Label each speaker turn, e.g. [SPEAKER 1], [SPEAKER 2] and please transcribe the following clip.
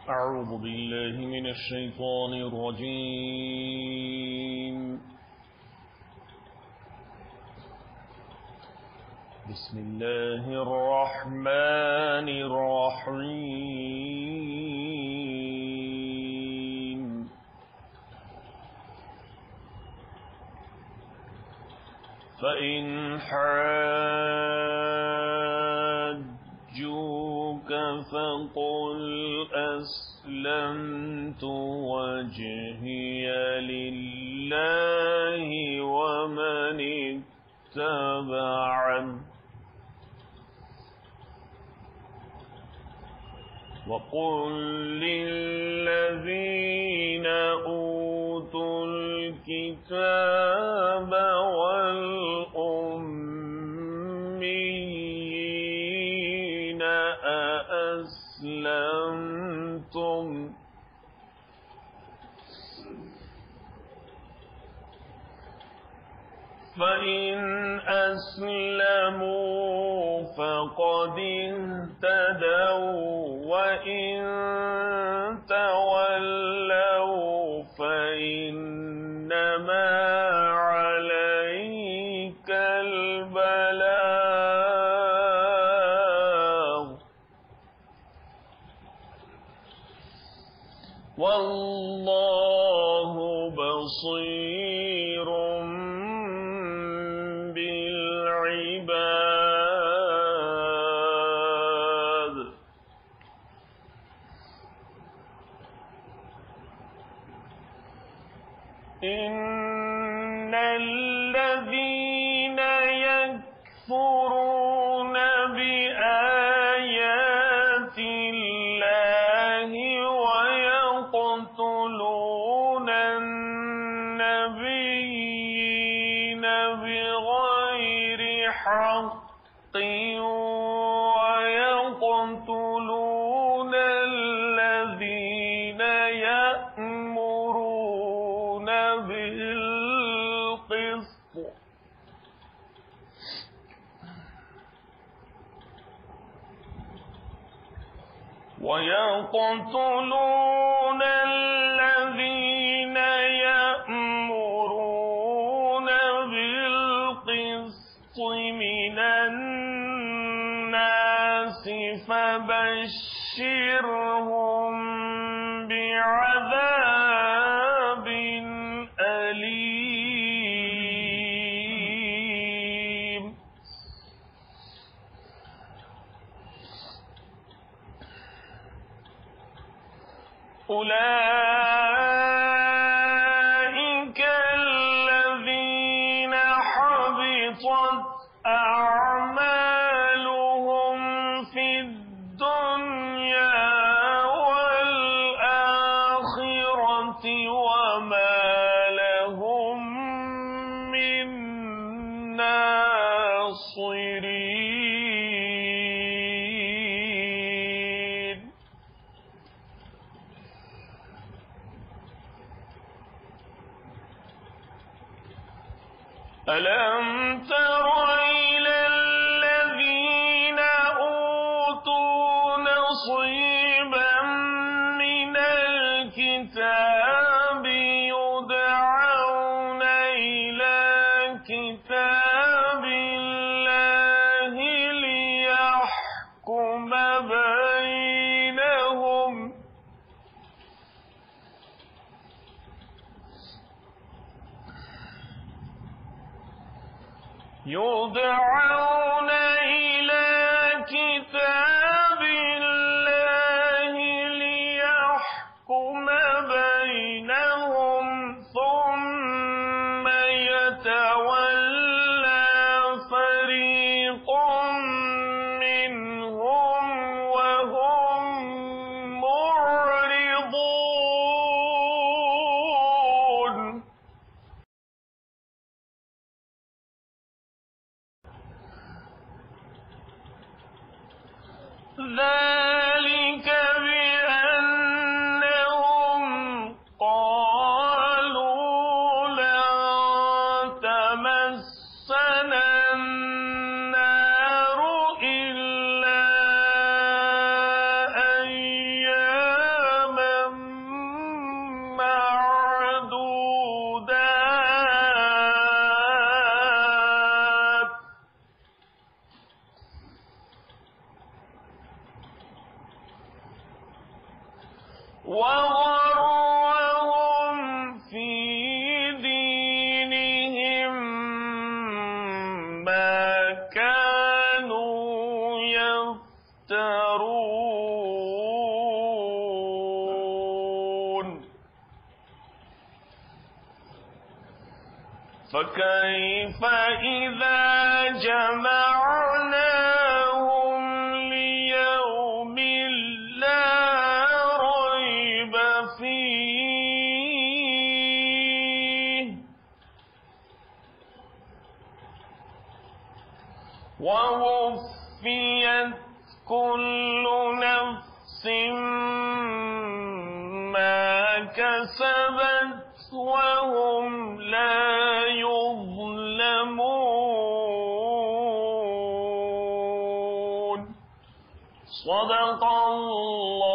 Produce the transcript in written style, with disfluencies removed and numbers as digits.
[SPEAKER 1] أعوذ بالله من الشيطان الرجيم. بسم الله الرحمن الرحيم. فإن حاجوك فقل أسلمت وجهي لله ومن اتبعني وقل للذين أوتوا الكتاب والأميين أأسلمتم فإن أسلموا فقد اهتدوا وإن تولوا فإنما عليك البلاغ والله بصير بالعباد. إن الذين يكفرون بآيات الله ويقتلون النبيين بغير حق ويقتلون الذين يأمرون بالقسط من الناس فبشرهم بعذاب أليم. أولئك الذين حبطت أعمالهم في الدنيا والآخرة وما لهم من ناصرين. ألم تر إلى الذين أوتوا نصيبا من الكتاب يدعون إلى كتاب الله ليحكم بينهم ثم يتولى فريق منهم وهم معرضون. وغرهم في دينهم ما كانوا يفترون فكيف إذا جمعناهم ليوم لا ريب فيه ووفيت كل نفس ما كسبت وهم لا يظلمون صدق الله